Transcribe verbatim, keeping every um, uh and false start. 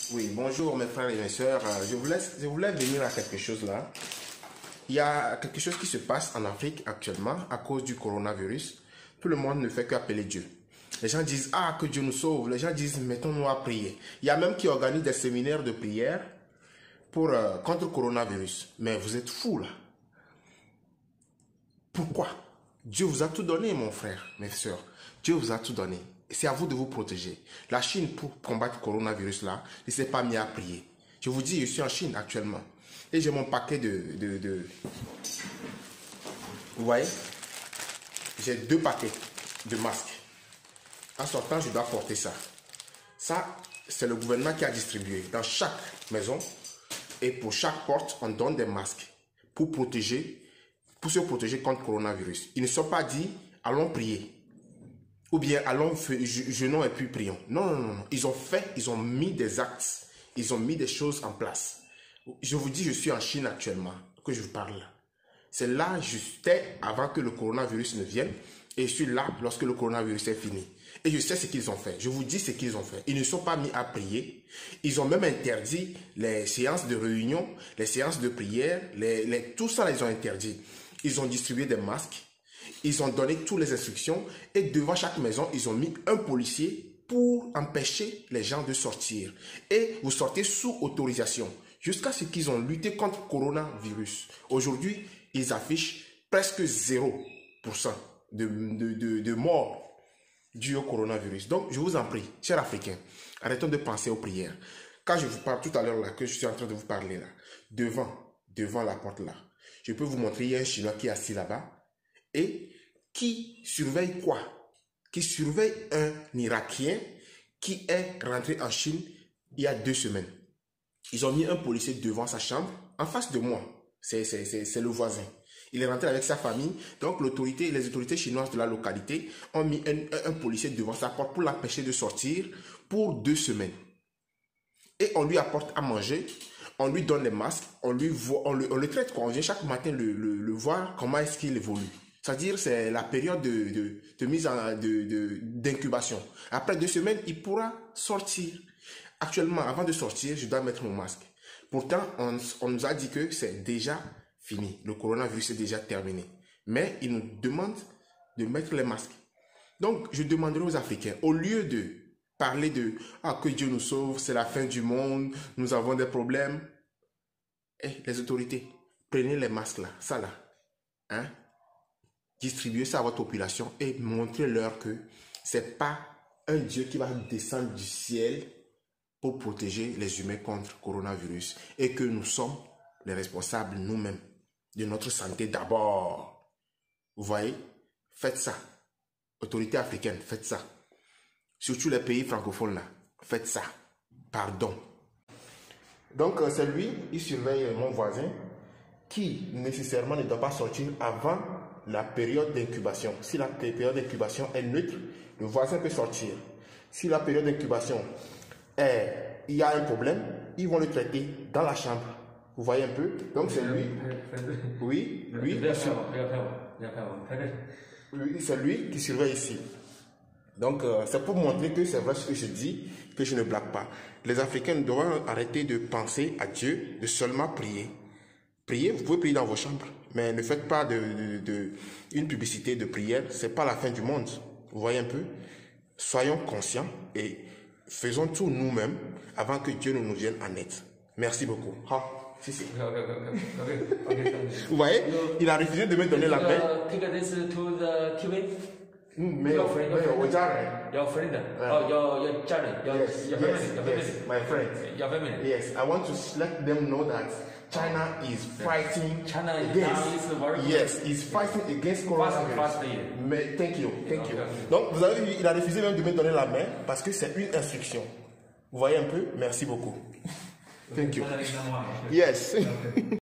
Oui, bonjour mes frères et mes sœurs. Euh, Je voulais, je voulais venir à quelque chose là. Il y a quelque chose qui se passe en Afrique actuellement à cause du coronavirus. Tout le monde ne fait qu'appeler Dieu. Les gens disent, ah, que Dieu nous sauve. Les gens disent, mettons-nous à prier. Il y a même qui organisent des séminaires de prière pour, euh, contre le coronavirus. Mais vous êtes fous là. Pourquoi? Dieu vous a tout donné, mon frère, mes sœurs. Dieu vous a tout donné. C'est à vous de vous protéger. La Chine, pour combattre le coronavirus là, ne s'est pas mis à prier. Je vous dis, je suis en Chine actuellement. Et j'ai mon paquet de, de, de... Vous voyez? J'ai deux paquets de masques. En sortant, je dois porter ça. Ça, c'est le gouvernement qui a distribué. Dans chaque maison et pour chaque porte, on donne des masques pour protéger, pour se protéger contre le coronavirus. Ils ne sont pas dit, allons prier. Ou bien allons jeûnons et puis prions. Non, non, non, non. Ils ont fait, ils ont mis des actes. Ils ont mis des choses en place. Je vous dis, je suis en Chine actuellement, que je vous parle. C'est là, j'étais avant que le coronavirus ne vienne. Et je suis là lorsque le coronavirus est fini. Et je sais ce qu'ils ont fait. Je vous dis ce qu'ils ont fait. Ils ne sont pas mis à prier. Ils ont même interdit les séances de réunion, les séances de prière, les, les, tout ça, ils ont interdit. Ils ont distribué des masques. Ils ont donné toutes les instructions. Et devant chaque maison, ils ont mis un policier pour empêcher les gens de sortir. Et vous sortez sous autorisation. Jusqu'à ce qu'ils ont lutté contre le coronavirus. Aujourd'hui, ils affichent presque zéro pour cent de, de, de, de morts dû au coronavirus. Donc, je vous en prie, chers Africains, arrêtons de penser aux prières. Quand je vous parle tout à l'heure là, que je suis en train de vous parler là, devant, devant la porte là, je peux vous montrer, il y a un Chinois qui est assis là-bas et qui surveille quoi? Qui surveille un Irakien qui est rentré en Chine il y a deux semaines. Ils ont mis un policier devant sa chambre, en face de moi. C'est le voisin. Il est rentré avec sa famille. Donc l'autorité, les autorités chinoises de la localité ont mis un, un, un policier devant sa porte pour l'empêcher de sortir pour deux semaines. Et on lui apporte à manger, on lui donne les masques, on, lui voit, on, le, on le traite. Quoi. On vient chaque matin le, le, le voir, comment est-ce qu'il évolue. C'est-à-dire c'est la période de, de, de mise en d'incubation. De, de, Après deux semaines, il pourra sortir. Actuellement, avant de sortir, je dois mettre mon masque. Pourtant, on, on nous a dit que c'est déjà fini. Le coronavirus est déjà terminé. Mais ils nous demandent de mettre les masques. Donc, je demanderai aux Africains, au lieu de parler de « Ah, que Dieu nous sauve, c'est la fin du monde, nous avons des problèmes. » Eh, les autorités, prenez les masques là, ça là. Hein? Distribuez ça à votre population et montrez-leur que ce n'est pas un Dieu qui va descendre du ciel pour protéger les humains contre le coronavirus et que nous sommes les responsables nous-mêmes de notre santé d'abord. Vous voyez? Faites ça. Autorités africaines, faites ça. Surtout les pays francophones là, faites ça. Pardon. Donc c'est lui, il surveille mon voisin qui nécessairement ne doit pas sortir avant la période d'incubation. Si la période d'incubation est neutre, le voisin peut sortir. Si la période d'incubation est, il y a un problème, ils vont le traiter dans la chambre. Vous voyez un peu? Donc c'est lui. Oui, lui. Oui, c'est lui qui surveille ici. Donc euh, c'est pour montrer que c'est vrai ce que je dis, que je ne blague pas. Les Africains doivent arrêter de penser à Dieu, de seulement prier. Priez, vous pouvez prier dans vos chambres, mais ne faites pas de, de, de une publicité de prière. C'est pas la fin du monde. Vous voyez un peu? Soyons conscients et faisons tout nous-mêmes avant que Dieu ne nous vienne en aide. Merci beaucoup. Ha, si, si. Vous voyez, il a refusé de me donner la paix. Mais your friend, your friend, your friend, oh, your your children, your yes, your family, yes, your family, yes, my friend, your family. Yes, I want to let them know that China is fighting China against. Yes, is fighting against coronavirus. Mais thank you, thank you. Donc vous avez vu, il a refusé même de me donner la main parce que c'est une instruction. Vous voyez un peu? Merci beaucoup. Thank you. Yes.